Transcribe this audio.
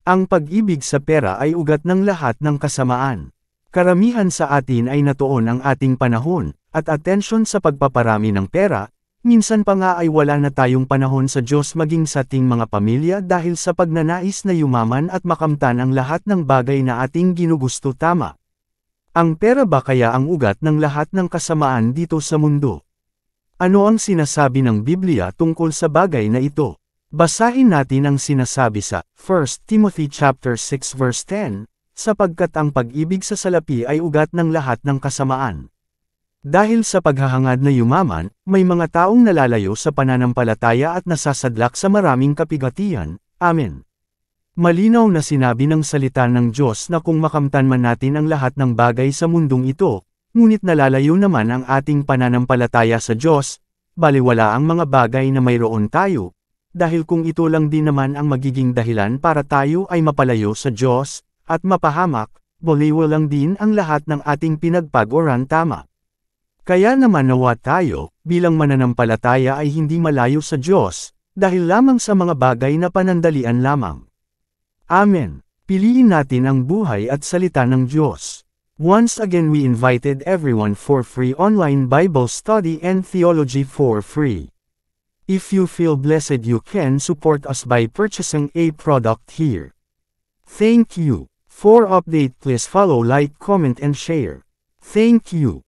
Ang pag-ibig sa pera ay ugat ng lahat ng kasamaan. Karamihan sa atin ay natuon ang ating panahon, at atensyon sa pagpaparami ng pera, minsan pa nga ay wala na tayong panahon sa Diyos maging sa ating mga pamilya dahil sa pagnanais na yumaman at makamtan ang lahat ng bagay na ating ginugusto tama. Ang pera ba kaya ang ugat ng lahat ng kasamaan dito sa mundo? Ano ang sinasabi ng Biblia tungkol sa bagay na ito? Basahin natin ang sinasabi sa 1 Timothy chapter 6 verse 10, sapagkat ang pag-ibig sa salapi ay ugat ng lahat ng kasamaan. Dahil sa paghahangad na yumaman, may mga taong nalalayo sa pananampalataya at nasasadlak sa maraming kapigatian. Amen. Malinaw na sinabi ng salita ng Diyos na kung makamtan man natin ang lahat ng bagay sa mundong ito, ngunit nalalayo naman ang ating pananampalataya sa Diyos, baliwala ang mga bagay na mayroon tayo, dahil kung ito lang din naman ang magiging dahilan para tayo ay mapalayo sa Diyos, at mapahamak, baliwala lang din ang lahat ng ating pinagpag-oran tama. Kaya naman nawa tayo, bilang mananampalataya ay hindi malayo sa Diyos, dahil lamang sa mga bagay na panandalian lamang. Amen. Piliin natin ang buhay at salita ng Diyos. Once again we invited everyone for free online Bible study and theology for free. If you feel blessed you can support us by purchasing a product here. Thank you. For update please follow, like, comment and share. Thank you.